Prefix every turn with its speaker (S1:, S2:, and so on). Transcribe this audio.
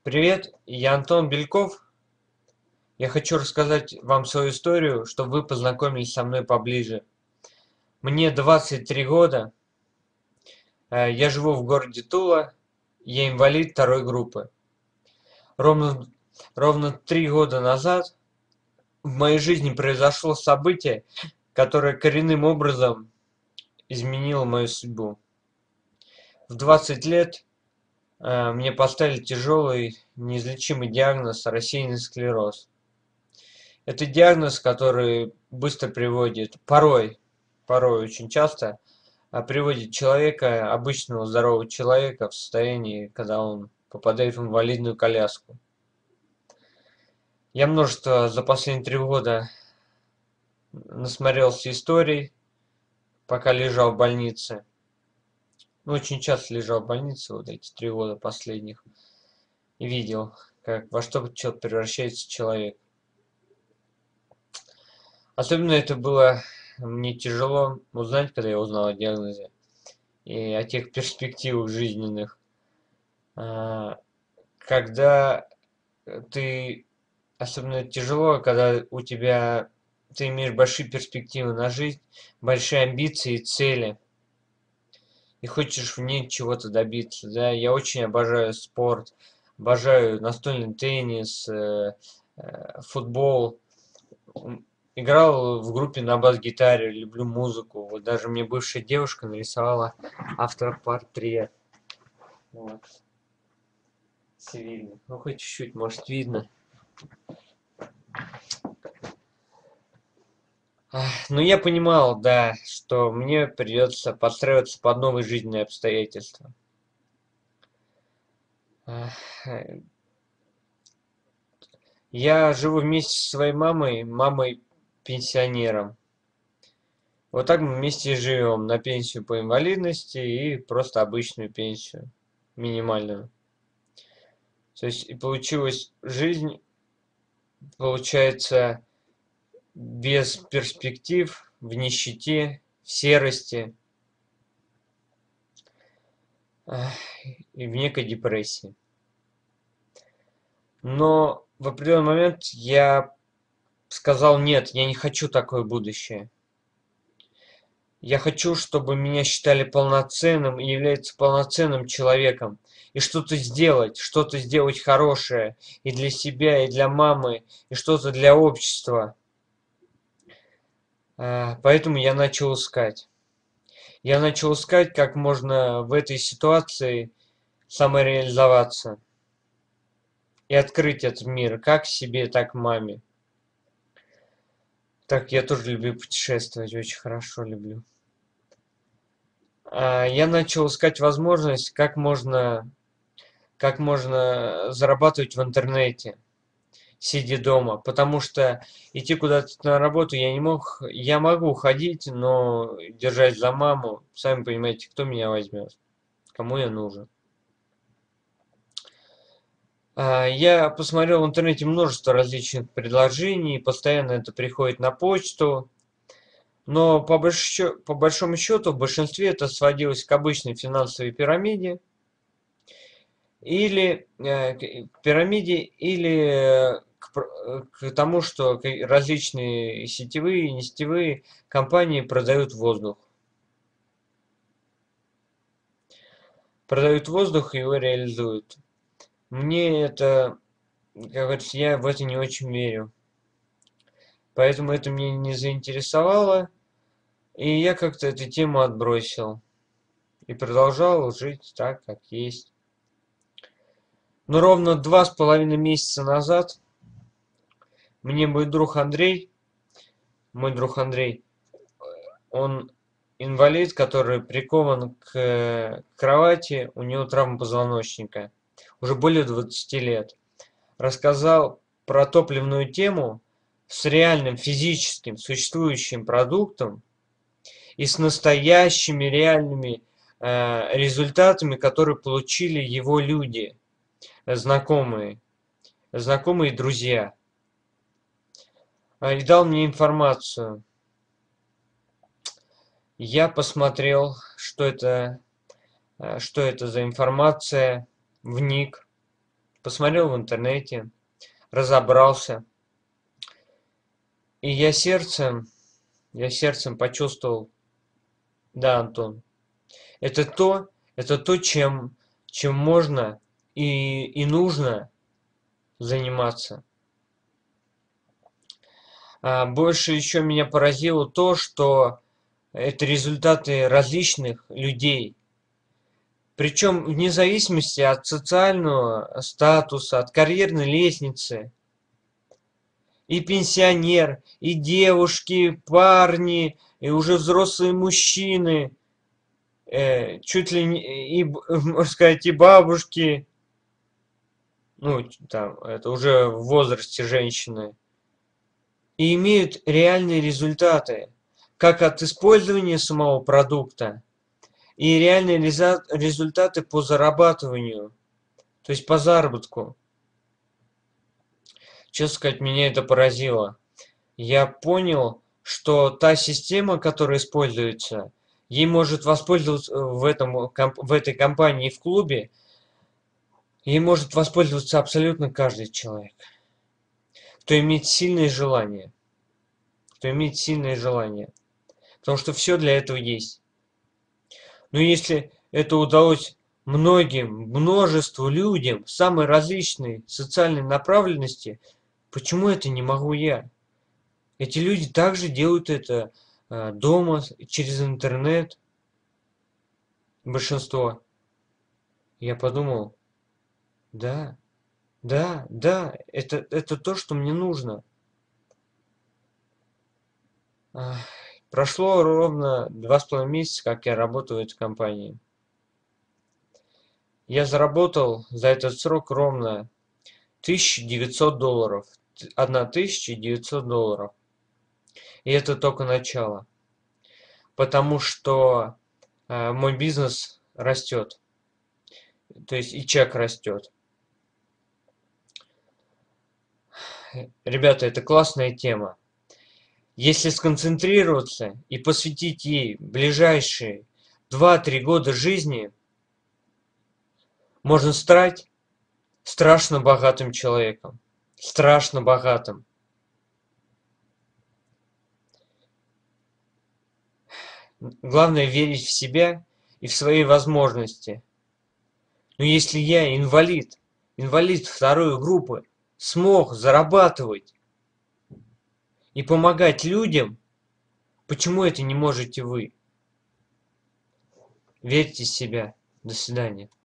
S1: Привет, я Антон Бельков. Я хочу рассказать вам свою историю, чтобы вы познакомились со мной поближе. Мне 23 года, я живу в городе Тула, я инвалид второй группы. Ровно, ровно 3 года назад в моей жизни произошло событие, которое коренным образом изменило мою судьбу. В 20 лет мне поставили тяжелый неизлечимый диагноз рассеянный склероз. Это диагноз, который быстро приводит, порой очень часто, приводит человека, обычного здорового человека в состоянии, когда он попадает в инвалидную коляску. Я множество за последние 3 года насмотрелся историй, пока лежал в больнице. Ну, очень часто лежал в больнице вот эти 3 года последних. И видел, во что превращается человек. Особенно это было мне тяжело узнать, когда я узнал о диагнозе и о тех перспективах жизненных. Когда ты, особенно тяжело, когда ты имеешь большие перспективы на жизнь, большие амбиции и цели, и хочешь в ней чего-то добиться. Да? Я очень обожаю спорт, обожаю настольный теннис, футбол. Играл в группе на бас-гитаре, люблю музыку. Вот даже мне бывшая девушка нарисовала автопортрет. Вот. Цивильный. Ну, хоть чуть-чуть, может, видно. Но я понимал, да, что мне придется подстраиваться под новые жизненные обстоятельства. Я живу вместе со своей мамой пенсионером. Вот так мы вместе и живем, на пенсию по инвалидности и просто обычную пенсию, минимальную. То есть и получилась жизнь, получается, без перспектив, в нищете, в серости и в некой депрессии. Но в определенный момент я сказал: нет, я не хочу такое будущее. Я хочу, чтобы меня считали полноценным и является полноценным человеком. И что-то сделать хорошее и для себя, и для мамы, и что-то для общества. Поэтому я начал искать. Я начал искать, как можно в этой ситуации самореализоваться и открыть этот мир, как себе, так маме. Так, я тоже люблю путешествовать, очень хорошо люблю. Я начал искать возможность, как можно зарабатывать в интернете, сидя дома, потому что идти куда-то на работу я не мог. Я могу ходить, но держась за маму, сами понимаете, кто меня возьмет, кому я нужен. Я посмотрел в интернете множество различных предложений, постоянно это приходит на почту, но по большому счету в большинстве это сводилось к обычной финансовой пирамиде, или к тому, что различные сетевые и несетевые компании продают воздух и его реализуют. Мне это, как говорится, я в это не очень верю. Поэтому это меня не заинтересовало, и я как-то эту тему отбросил. И продолжал жить так, как есть. Но ровно 2,5 месяца назад мне мой друг Андрей, он инвалид, который прикован к кровати, у него травма позвоночника, уже более 20 лет, рассказал про топливную тему с реальным физическим существующим продуктом и с настоящими реальными результатами, которые получили его люди, знакомые и друзья. И дал мне информацию. Я посмотрел, что это за информация, вник. посмотрел в интернете, разобрался. И я сердцем почувствовал, да, Антон, это то, чем можно и нужно заниматься. Больше еще меня поразило то, что это результаты различных людей. Причем вне зависимости от социального статуса, от карьерной лестницы. И пенсионер, и девушки, парни, и уже взрослые мужчины, чуть ли не, можно сказать, и бабушки, ну, там, это уже в возрасте женщины, и имеют реальные результаты, как от использования самого продукта, и реальные результаты по зарабатыванию, то есть по заработку. Честно сказать, меня это поразило. Я понял, что та система, которая используется, ей может воспользоваться в этой компании, в клубе, ей может воспользоваться абсолютно каждый человек, кто имеет сильное желание. Кто имеет сильное желание. Потому что все для этого есть. Но если это удалось множеству людям самой различной социальной направленности, почему это не могу я? Эти люди также делают это дома, через интернет, большинство. Я подумал, да, да, это то, что мне нужно. Прошло ровно 2,5 месяца, как я работаю в этой компании. Я заработал за этот срок ровно $1900. $1900. И это только начало. Потому что мой бизнес растет. То есть и чек растет. Ребята, это классная тема. Если сконцентрироваться и посвятить ей ближайшие 2-3 года жизни, можно стать страшно богатым человеком. Страшно богатым. Главное верить в себя и в свои возможности. Но если я инвалид второй группы, смог зарабатывать и помогать людям, почему это не можете вы? Верьте в себя. До свидания.